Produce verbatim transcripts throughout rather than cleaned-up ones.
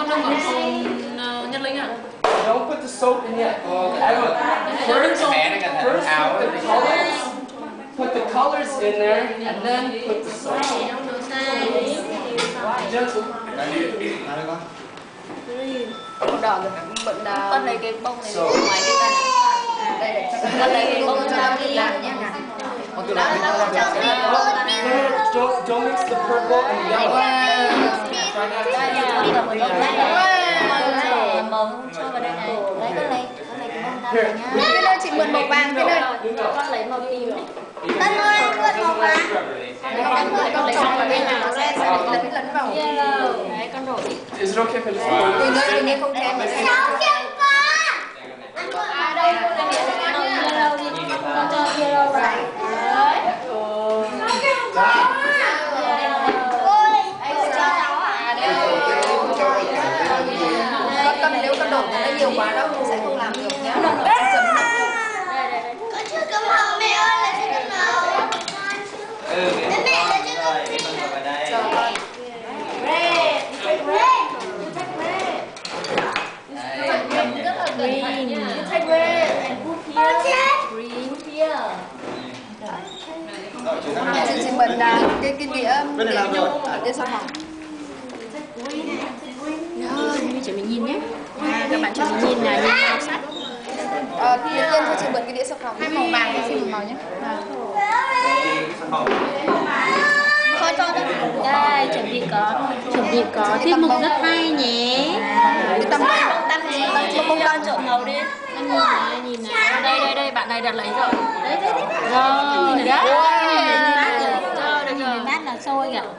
Không đâu còn không Nhân Linh à? Don't put the soap in yet. First, first put the colors. Put the colors in there, and then put the soap. Gentle. Đỏ rồi, bận đào. Con lấy cái bông này ngoài cái tay này. Đây để cho con lấy cái bông cho nó đi làm nhé. Don't, don't mix the purple and yellow. Màu cho vào đây này. Lấy cái này, con lấy cái bông ta này nhá. Cái nơi chị mượn màu vàng, cái nơi. Con lấy màu tím này. Tân ơi, mượn màu vàng. Con mượn con trồng vào bên nào ra sao để lấn lấn vào. Đấy, con đổi đi. Is it okay if I just pour Từ it? nơi từ nơi không kém. À đây, con lấy cái màu yellow đi. Con cho yellow vào. Đấy. Con nếu con đổ nó nhiều quá đâu sẽ không làm được nhá. Có chưa có màu mẹ ơi, là chưa có màu. Mẹ mẹ là chưa có màu. Red, red, Green. you take red and put here. Green here. Chị chỉ mượn là cái cái đĩa đĩa nhung đĩa sao hỏng. Rồi, chuẩn bị nhìn nhé. À, các bạn chuẩn bị nhìn là nhìn màu sắc. Ờ, tự nhiên thôi chị mượn cái đĩa sọc hỏng. Hai màu vàng thì xin một màu nhé. Thôi thôi thôi. Đây, chuẩn bị có chuẩn bị có tiết mục rất hay nhé. Tầm Bông tăn này, bông tăn trộn màu đi. Nhìn này, nhìn này. Đây đây đây, bạn này đặt lấy rồi. Đấy đấy đấy. Rồi, đấy. Rồi, được rồi. Bát là sôi kìa.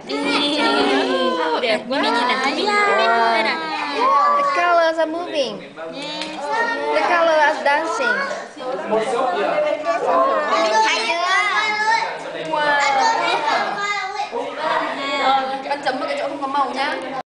Đẹp quá. Nhìn này, nhìn đây này. The colors are moving. Yes. The colors are dancing. More soap? Yeah. Wow. Con chấm vào cái chỗ không có màu nhá.